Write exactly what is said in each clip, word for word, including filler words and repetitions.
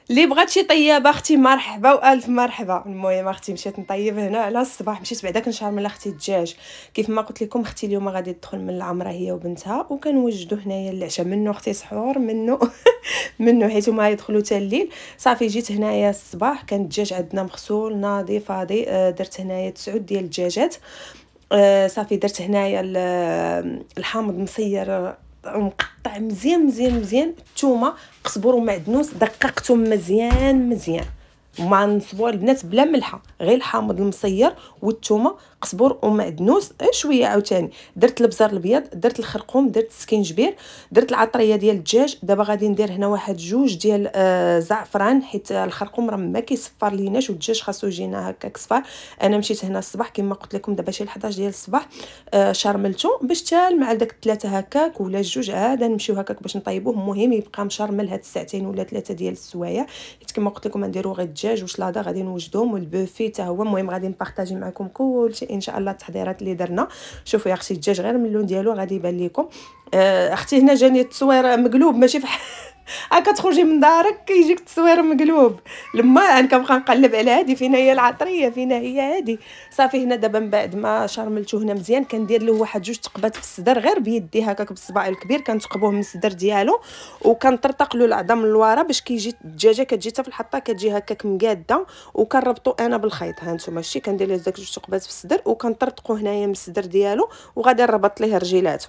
اللي بغات شي طيابه اختي مرحبا والف مرحبا. المهم اختي مشيت نطيب هنا على الصباح، مشيت بعدا كنشرمل اختي الدجاج كيف ما قلت لكم. اختي اليوم غادي تدخل من العمره هي وبنتها، وكنوجدوا هنايا العشاء منه اختي سحور منه منه حيت هما يدخلوا حتى الليل. صافي جيت هنايا الصباح كان الدجاج عندنا مغسول ناضي فاضي. درت هنايا تسعود ديال الدجاجات. صافي درت هنايا الحامض مصير مقطع مزيان مزيان مزيان، الثومه قزبر ومعدنوس دققتهم مزيان مزيان، وما نصبوا البنات بلا ملحه، غير الحامض المصير والثومه قزبر ومعدنوس شويه. عاوتاني درت البزار الابيض، درت الخرقوم، درت السكينجبير، درت العطريه ديال الدجاج. دابا غادي ندير هنا واحد جوج ديال آه زعفران، حيت الخرقوم راه ما كيصفر ليناش والدجاج خاصو يجينا هكاك صفار. انا مشيت هنا الصباح كما قلت لكم دابا شي حداش ديال الصباح آه شرملته باش حتى مع داك الثلاثه هكاك ولا جوج عاد نمشيو هكاك باش نطيبوه. المهم يبقى مشرمل هاد الساعتين ولا ثلاثه ديال السوايع، حيت كما قلت لكم نديرو غير الدجاج وشلاضه غادي نوجدهم والبوفي حتى هو. المهم غادي نبارطاجي معكم كلشي ان شاء الله التحضيرات اللي درنا. شوفوا يا اختي الدجاج غير من اللون ديالو غادي يبان لكم. آه اختي هنا جاني التصوير مقلوب ماشي فح هاكا تخرجي من دارك كيجيك التصوير مقلوب. لما انا كنبقى نقلب على هادي فينا هي العطريه فينا هي هادي. صافي هنا دابا من بعد ما شرملته هنا مزيان كندير له واحد جوج تقبات في الصدر غير بيدي هكاك بالصباع الكبير، كنتقبوه من الصدر ديالو وكنطرطق له العظم من لورا باش كيجي الدجاجه كتجي حتى في الحطه كتجي هكاك مقاده، وكنربطو انا بالخيط. ها نتوما شتي كندير له داك جوج تقبات في الصدر وكنطرطقو هنايا من الصدر ديالو وغادي نربط ليه رجيلاته.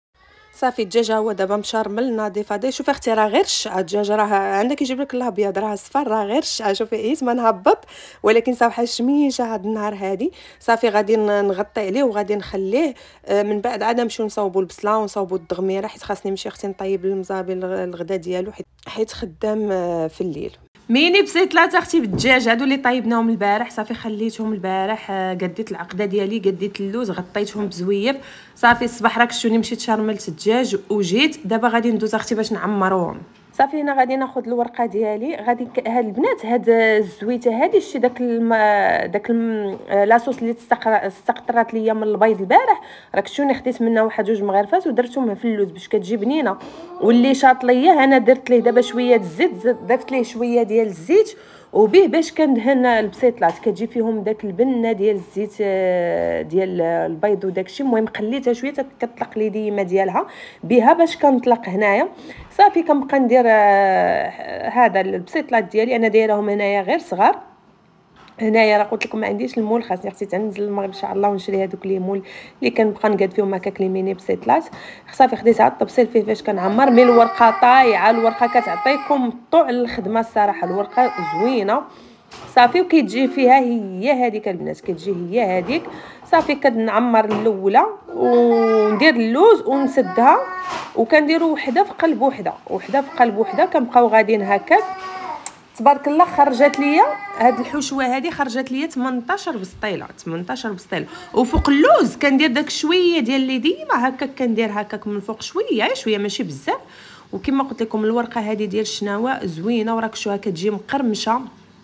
صافي الدجاج هو دابا مشرمل ناضي فاضي. شوفي اختي راه غير الشعه الدجاج راه عندك يجيب لك الابيض راه صفر راه غير الشعه. شوفي عييت ما نهبط ولكن صراحه شميشه هاد النهار هادي. صافي غادي نغطي عليه وغادي نخليه من بعد عاد نمشيو نصاوبوا البصله ونصاوبوا الدغميره، حيت خاصني نمشي اختي نطيب المزابي الغدا ديالو حيت خدام في الليل. ميني بسيطلات اختي بالدجاج هادو اللي طيبناهم البارح. صافي خليتهم البارح قديت العقده ديالي قديت اللوز غطيتهم بزويب. صافي الصباح راك شوني مشيت شرملت الدجاج وجيت دابا غادي ندوز اختي باش نعمروهم. صافي هنا غادي ناخذ الورقه ديالي غادي ك... هاد البنات هاد الزويته هادي شتي داك الم... داك الم... لاصوص اللي تستقر... استقطرات ليا من البيض البارح راك شوني خديت منها واحد جوج مغرفات ودرتهم في اللوز باش كتجي بنينه. واللي شاط ليا انا درت ليه دابا شويه الزيت درت ليه شويه ديال الزيت وبيه باش كندهن البسيطلات كتجي فيهم داك البنه ديال الزيت ديال البيض وداكشي. المهم خليتها شويه كتطلق لي ديما ديالها بها باش كنطلق هنايا. صافي كنبقى ندير هذا البسيطلات ديالي انا دايرهم هنايا غير صغار. هنايا راه قلت لكم ما عنديش المول خاصني اختي تنزل المغرب ان شاء الله ونشري هذوك لي مول اللي كنبقى نقاد فيهم هكاك لي ميني بسيطلات. صافي خديتها الطبسيل فيه فاش كنعمر مي الورقه طايعه. الورقه كتعطيكم طوع الخدمه الصراحه الورقه زوينه. صافي وكيتجي فيها هي هذيك البنات كتجي هي هذيك. صافي كنعمر الاولى وندير اللوز ونسدها وكنديروا وحده في قلب وحده وحده في قلب وحده كنبقاو غاديين هكاك. تبارك الله خرجت ليا هاد الحشوه هادي خرجت ليا ثمنطاش بسطيله ثمنطاش بسطيله. وفوق اللوز كندير داك شويه ديال اللي ديما هكاك كندير هكاك من الفوق شويه شويه ماشي بزاف. وكما قلت لكم الورقه هذه ديال الشناوه زوينه وراك شوها كتجي مقرمشه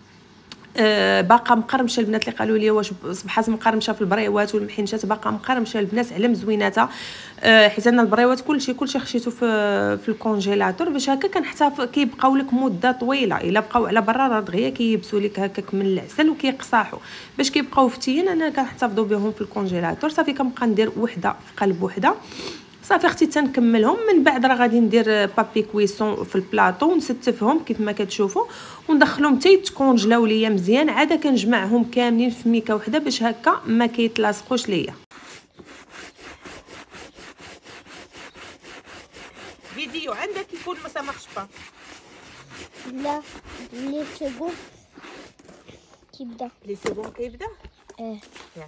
أه باقا مقرمشه. البنات اللي قالوا لي واش صبحات مقرمشه في البريوات والمحنشات باقا مقرمشه البنات على مزويناتها. أه حيت انا البريوات كلشي كلشي خشيتو في في الكونجيلاتور باش هكا كنحتاف كيبقاو لك مده طويله. الا بقاو على برا راه دغيا كيبسوا لك هكاك من العسل وكيقصاحوا باش كيبقاو فتيين. انا كنحتفظوا بهم في الكونجيلاتور. صافي كنبقى ندير وحده في قلب وحده. صافي اختي تنكملهم من بعد راه غادي ندير بابي كويسون في البلاطو ونستفهم كيف ما كتشوفوا وندخلهم حتى يتكونجلاو ليا مزيان. عاد كنجمعهم كاملين في ميكه وحده باش هكا ما كيتلاصقوش ليا. فيديو عندك يكون ما سامحش با لا لي سيبون كيبدا لي سيبون كيبدا اه يا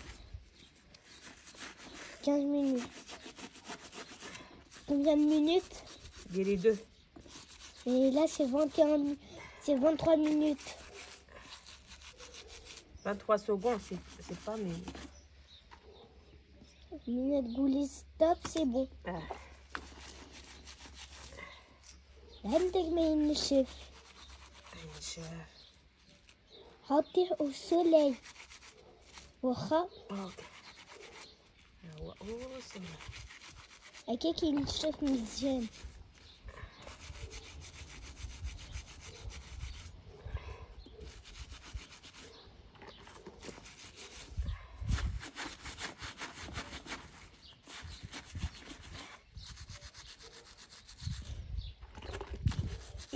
quinze minutes. Combien de minutes? ديري deux. Et là c'est vingt et un c'est vingt-trois minutes. vingt-trois secondes, c'est c'est pas mais minute goulis stop, c'est bon. ah. عندك ما ينشف. ينشف. حطيه au soleil. واخا اوكي هو اوصل هكاك ينشف مزيان.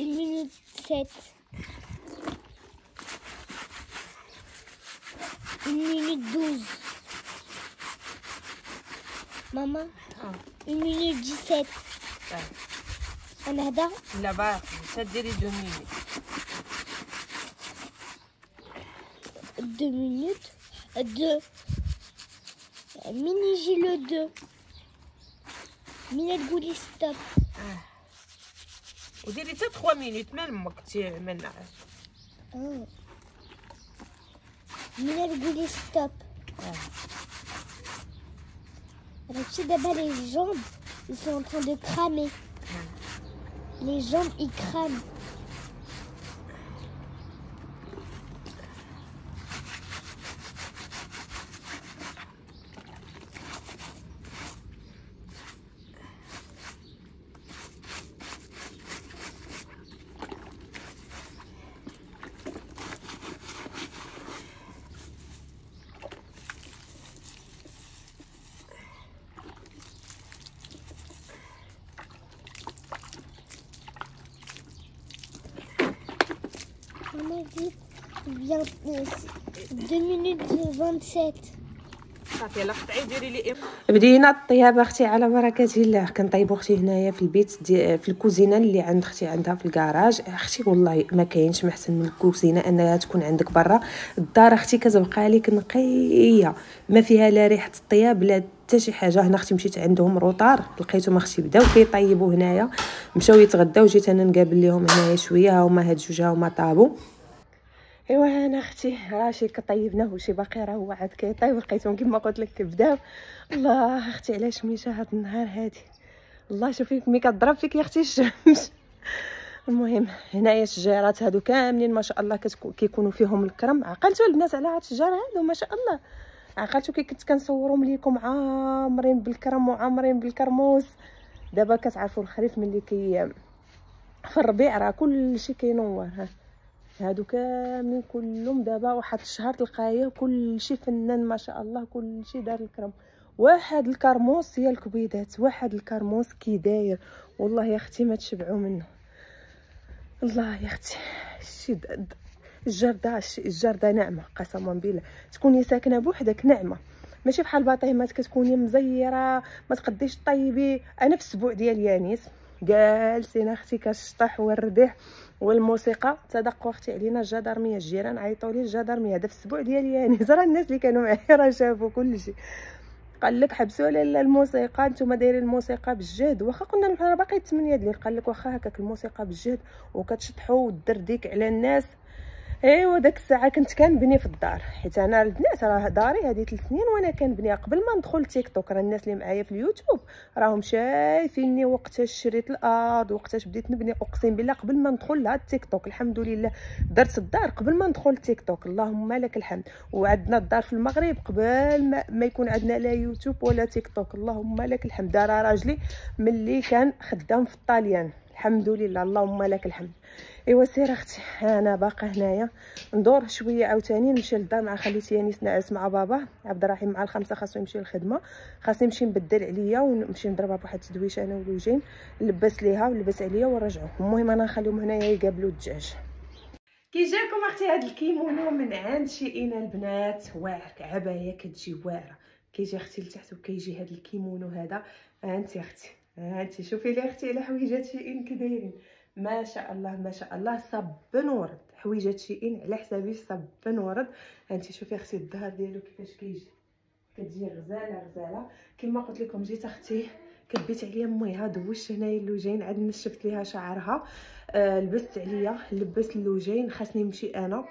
une minute sept, une minute douze. Maman, اه une minute dix-sept. أنا هدا لا باقي تديري دو مينيت. deux minutes, deux. Mini j'ai le deux. Minette Gouli stop. اه وديري حتى ثلاثة مينيت من ما كنتي منعش. Oh. Minette Gouli stop. اه Alors tu sais d'abord les jambes, ils sont en train de cramer. Les jambes ils crament. Maman dit bien deux minutes vingt-sept. صافي يلا قطعي ديري لي. بدينا الطياب اختي على بركه الله. كنطيبو اختي هنايا في البيت دي في الكوزينه اللي عند اختي عندها في الكراج. اختي والله ما كاينش محسن من الكوزينه انها تكون عندك برا الدار. اختي كتبقى لك نقيه ما فيها لا ريحه الطياب لا حتى شي حاجه. هنا اختي مشيت عندهم روطار لقيتهم اختي بداو كيطيبوا هنايا، مشاو يتغداو. جيت انا نقابل ليهم هنايا شويه، ها هما هاد جوج ها هما طابوا. ايوا انا اختي راشي كطيبناه وشي باقي راه هو عاد كيطيب. لقيتهم كما قلت لك بداو. الله اختي علاش مشى هاد النهار هادي. الله شوفي ملي كضرب فيك يا اختي الشمس. المهم هنايا الشجيرات هادو كاملين ما شاء الله كيكونوا فيهم الكرم. عقلتوا البنات على هاد الشجر هادو ما شاء الله. عقلتوا كي كنت كنصورهم ليكم عامرين بالكرم وعامرين بالكرموس. دابا كتعرفوا الخريف ملي كي في الربيع راه كلشي كينور. ها هادو كاملين كلهم دابا واحد الشهر تلقايه كلشي فنان ما شاء الله. كلشي دار الكرم. واحد الكرموس هي الكبيدات، واحد الكرموس كي داير والله يا اختي ما تشبعوا منه. الله يا اختي شي الجرده الجرده نعمه قسما بالله. تكوني ساكنه بوحدك نعمه، ماشي بحال الباطيمات كتكوني مزيره ما تقديش طيبي. انا في السبوع ديال يانيس جالسين اختي كالشطح والرديح والموسيقى. تدقوا اختي علينا الجدرميه، الجيران عيطوا لي الجدرميه. هذا في السبوع ديال يانيس راه الناس اللي كانوا معايا راه شافوا كلشي. قال لك حبسوا لنا الموسيقى، نتوما دايرين الموسيقى بالجهد. واخا كنا راه باقي ثمانية ديال. قال لك واخا هكاك الموسيقى بالجهد وكتشطحوا والدرديك على الناس. ايوا داك الساعه كنت كنبني في الدار، حيت انا البنات راه داري هذه ثلاث سنين وانا كنبني قبل ما ندخل تيك توك. راه الناس اللي معايا في اليوتيوب راهم شايفيني وقتاش شريت الارض وقتاش بديت نبني. اقسم بالله قبل ما ندخل لهاد التيك توك الحمد لله درت الدار قبل ما ندخل تيك توك. اللهم لك الحمد. وعندنا الدار في المغرب قبل ما, ما يكون عندنا لا يوتيوب ولا تيك توك. اللهم لك الحمد. دار راجلي ملي كان خدام في الطاليان الحمد لله. اللهم لك الحمد. ايوا سير اختي انا باقا هنايا ندور شويه عاوتاني نمشي للدار مع خليتي يانيس نعس مع بابا. عبد الرحيم مع الخمسه خاصو يمشي للخدمه، خاصني نمشي نبدل عليا ونمشي نضربها بواحد التدويشه انا ولوجين نلبس ليها ولبس عليا ونرجعوا. المهم انا نخليهم هنايا يقابلوا الدجاج. كي جاكم اختي هذا الكيمونو من عند شيئين البنات واعر، عبايه كتجي واعره. كيجي اختي لتحت وكيجي هذا الكيمونو هذا. انت اختي انت شوفي لي اختي على حويجات شيئين كي دايرين ما شاء الله ما شاء الله. صبن ورد حويجات شيئين على حسابي صبن ورد. انت شوفي اختي الظهر ديالو كيفاش كيجي كتجي غزاله غزاله. كما قلت لكم جيت اختي كبيت عليا مويها دوشت هنايا اللوجين عاد نشفت ليها شعرها. آه لبست عليا لبست اللوجين. خاصني نمشي انا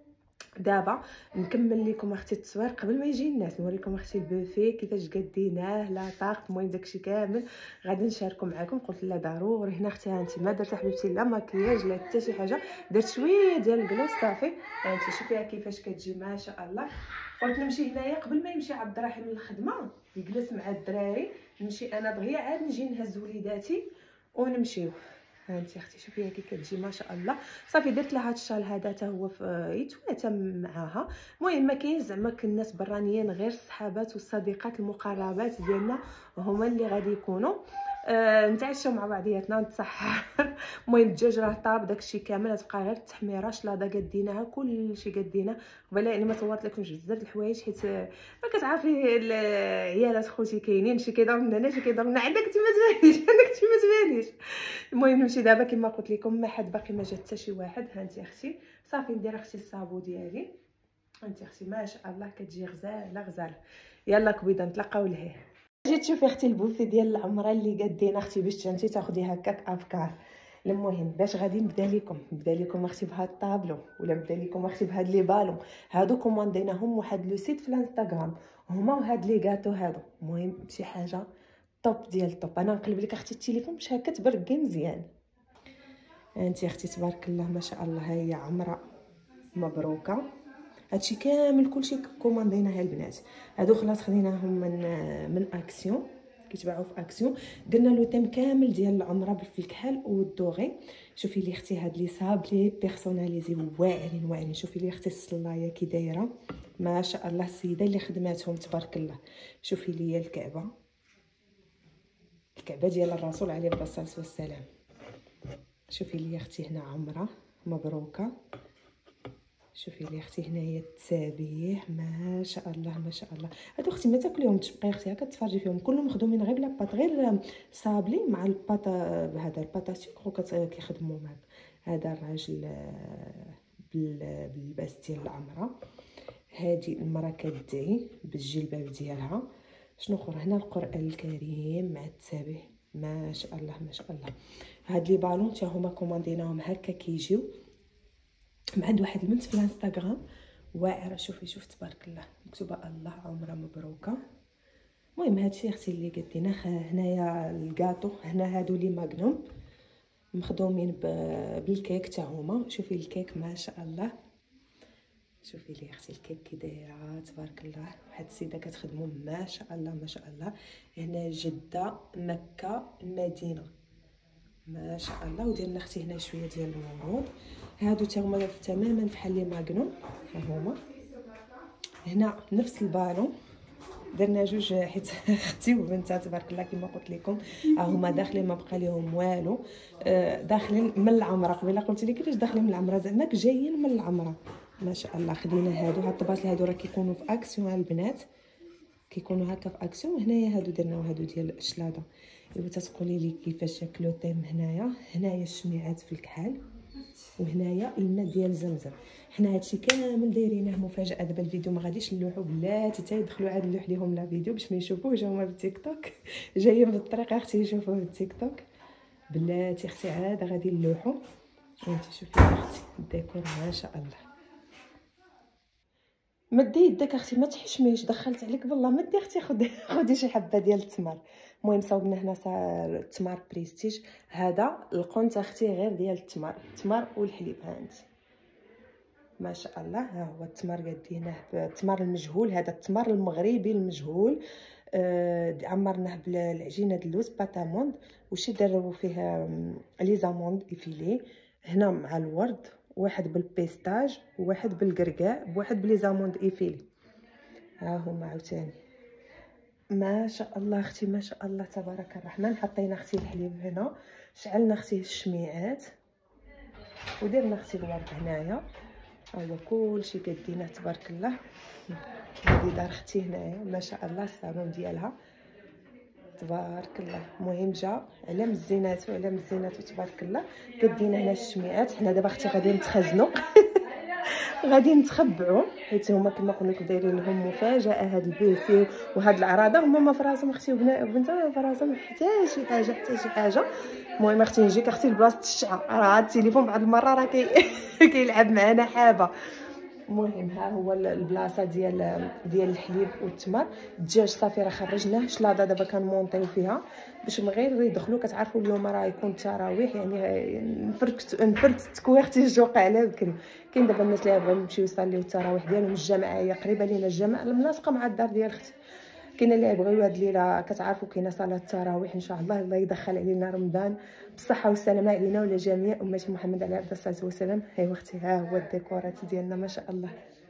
دابا نكمل لكم اختي التصوير قبل ما يجي الناس. نوريكم اختي البوفي كيفاش قديناه لا طاق. المهم داكشي كامل غادي نشاركو معكم. قلت لا ضروري. هنا اختي هانتي ما درت حبيبتي لا مكياج لا حتى شي حاجه، درت شويه ديال الكلوس صافي. هانتي شوفيها كيفاش كتجي ما شاء الله. قلت نمشي هنايا قبل ما يمشي عبد الرحيم للخدمه يجلس مع الدراري، نمشي انا دغيا عاد نجي نهز وليداتي ونمشيو. هانتي اختي شوفيها كي كتجي ما شاء الله. صافي درت لها هاد الشال هذا حتى هو يتواتم معاها. المهم ما كاين زعما الناس برانيين غير الصحابات والصديقات المقربات ديالنا هما اللي غادي يكونوا. آه نتعشاو مع بعضياتنا نتصحر. المهم الدجاج راه طاب داكشي كامل، غتبقى غير التحميره. شلاضه قديناها كلشي قدينا قبيله، يعني ما صورت لكمش بزاف د الحوايج حيت ما كتعرفي العيالات خوتي كاينين، شي كيضرب من هنا شي كيضرب من عندك انت ما تبانيش عندك انت ما تبانيش. المهم نمشي دابا كما قلت لكم، ما حد باقي ما جا حتى شي واحد. ها انت اختي صافي ندير اختي الصابو ديالي. انت اختي ما شاء الله كتجي غزاله غزاله. يلا كبيده نتلاقاو لهيه. جيت تشوفي اختي البوفي ديال العمره اللي قدينا اختي باش انت تاخدي هكاك افكار. المهم باش غادي نبدا لكم نبدا لكم اختي بهاد الطابلو، ولا نبدا لكم اختي بهاد لي بالون. هادو كومونديناهم واحد لو سيت في الانستغرام، هما وهاد لي غاتو هادو. المهم شي حاجه طوب ديال الطوب. انا نقلب لك اختي التليفون باش هكا تبرقي مزيان. انت اختي تبارك الله ما شاء الله، ها هي عمره مبروكه. هادشي كامل كلشي كومانديناه البنات. هادو خلاص خديناهم من من اكسيون، كيتباعوا في اكسيون. درنا لو تيم كامل ديال العمره في الكحل والدوغي. شوفي لي اختي هاد لي صابلي بيرسوناليزي واعرين واعرين. شوفي لي اختي الصلايه كي دايره ما شاء الله، السيده اللي خدماتهم تبارك الله. شوفي لي الكعبه، الكعبه ديال الرسول عليه الصلاه والسلام. شوفي لي اختي هنا عمره مبروكه. شوفي لي اختي هنايا التسابيح ما شاء الله ما شاء الله. هادو اختي ما تاكليهم تبقاي اختي هكا تفرجي فيهم، كلهم مخدومين غير بلا باط، غير صابلي مع الباط بهذا الباطا سكر كيخدموا معاك. هذا الراجل باللباس ديال العمره. هذه المراه كتدعي بالجلباب ديالها. شنو اخر هنا؟ القران الكريم مع التسابيح ما شاء الله ما شاء الله. هاد لي بالون حتى هما كومانديناهم هكا كيجيو من عند واحد البنت في الانستغرام واعره. شوفي شوف تبارك الله مكتوبه الله عمره مبروكه. المهم هادشي اختي اللي قديناه. هنايا الكاطو، هنا هادو لي ماغنوم مخدومين بالكيك حتى هما. شوفي الكيك ما شاء الله. شوفي لي اختي الكيك كي دايره تبارك الله. واحد السيده كتخدموا ما شاء الله ما شاء الله. هنا جده مكه المدينه ما شاء الله. وديرنا اختي هنا شويه ديال الورود. هادو تا هما تماما بحال لي ماغنوم. ها هما هنا نفس البالون، درنا جوج حيت اختي وبنتها تبارك الله كما قلت لكم ها هما داخلين ما بقى لهم والو. آه داخلين من العمره. قبيله قلت لك كيفاش داخلين من العمره، زعما جايين من العمره ما شاء الله. خدينا هادو هاد الطباط هادو راه كيكونوا في اكسيون البنات، كيكونوا هكا في اكسيون. هنايا هادو درناو هادو ديال الشلاضه. ايوا تتقولي لي كيفاش شكلو طيم. هنايا هنايا الشميعات في الكحل، وهنايا الماء ديال زمزم. حنا هادشي كامل دايرينه مفاجاه. دابا الفيديو ما غاديش نلوحو بلاتي حتى يدخلوا عاد نلوح ليهم لا فيديو باش ما يشوفوش هما بالتيك توك. جايين بالطريق اختي يشوفوه بالتيك توك بلاتي اختي عاد غادي نلوحو. وانت شوفي اختي الديكور ما شاء الله. مدي يدك اختي ما تحشميش، دخلت عليك بالله. مدي اختي خدي خدي شي حبه ديال التمر. المهم صاوبنا هنا التمر بريستيج. هذا القنت اختي غير ديال التمر، التمر والحليب. ها انت ما شاء الله. ها هو التمر قديناه بالتمر المجهول. هذا التمر المغربي المجهول. آه عمرناه بالعجينه د اللوز باتاموند، وشي دربوا فيه لي زاموند ايفيلي. هنا مع الورد، واحد بالبيستاج وواحد بالكركاع بواحد بلي زاموند ايفيلي. ها هما عاوتاني ما شاء الله اختي ما شاء الله تبارك الرحمن. حطينا اختي الحليب هنا، شعلنا اختي الشميعات، ودرنا اختي الورد هنايا. ها هو كلشي كديناه تبارك الله. هذه دار اختي هنايا ما شاء الله الصالون ديالها تبارك الله. المهم جا على مزيناتو على مزيناتو تبارك الله. كدينا هنا الشميعات. حنا دابا اختي غادي نتخزنوا غادي نتخبعوا حيت هما كما قلنا لكم دايرين لهم مفاجاه. هاد البوفي وهاد العراضه هما ما فراسهم اختي وبنتها ما فراسهم حتى شي حاجه حتى شي حاجه. المهم اختي نجيك اختي لبلاصه الشعه، راه التليفون بعض المره راه كي كيلعب معنا حابه. المهم ها هو البلاصه ديال ديال الحليب والتمر. الدجاج صافي راه خرجناه. شلاضه دابا كنمونطيو فيها باش من غير يدخلوا. كتعرفوا اليوم راه يكون التراويح، يعني نفركت نفرت تكويختي الجوق على بكري. كاين دابا الناس اللي بغاو يمشيو يصليو التراويح ديالهم. الجامعه هي قريبه لينا، الجامعه الملاصقه مع الدار ديال اختي. كاين اللي بغيو هاد الليله كتعرفوا كاينه صلاه التراويح ان شاء الله. الله يدخل علينا رمضان بالصحه والسلامه علينا ولا جميع امه محمد عليه الصلاه والسلام. ايوا اختي ها هو الديكورات ديالنا ما شاء الله.